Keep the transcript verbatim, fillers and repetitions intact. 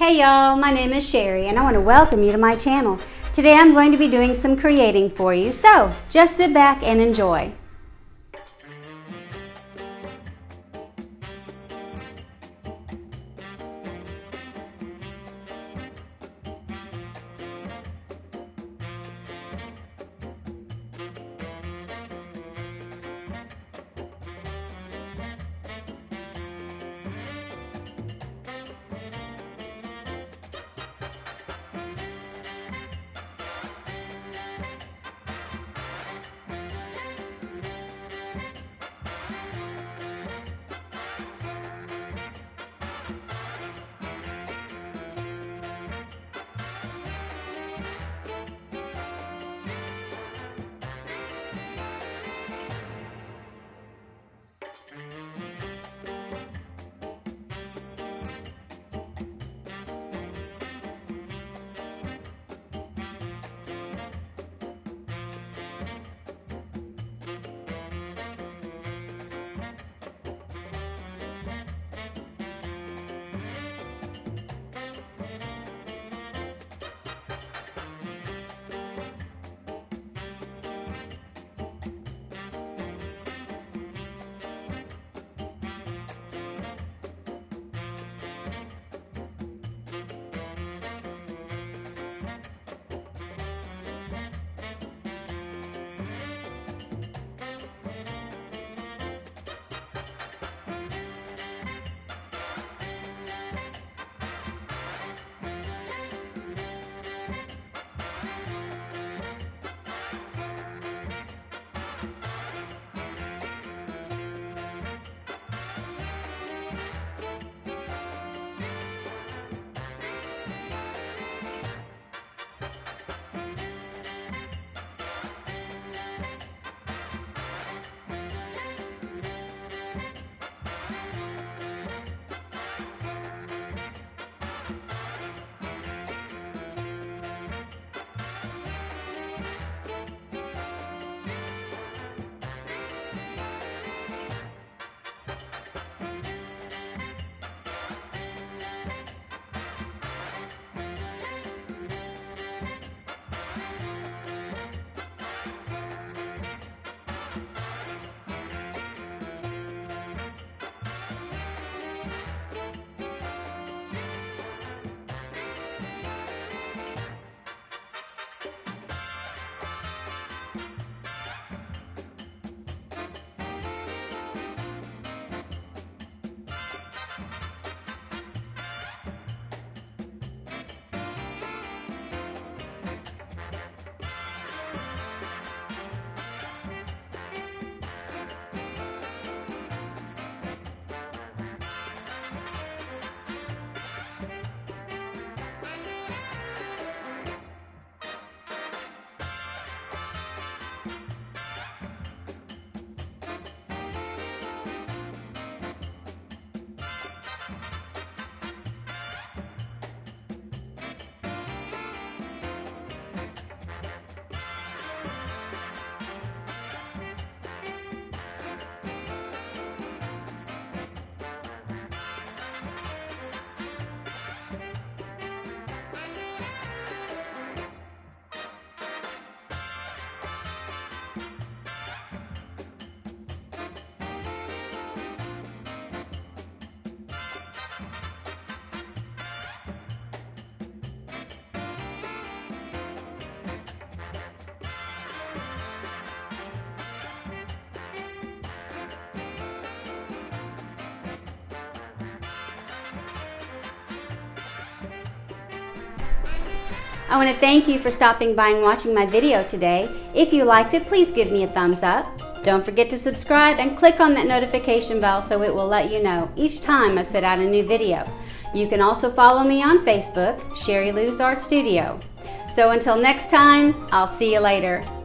Hey y'all, my name is Sherry and I want to welcome you to my channel. Today I'm going to be doing some creating for you, so just sit back and enjoy. I want to thank you for stopping by and watching my video today. If you liked it, please give me a thumbs up. Don't forget to subscribe and click on that notification bell so it will let you know each time I put out a new video. You can also follow me on Facebook, SherryLousArtStudio. So until next time, I'll see you later.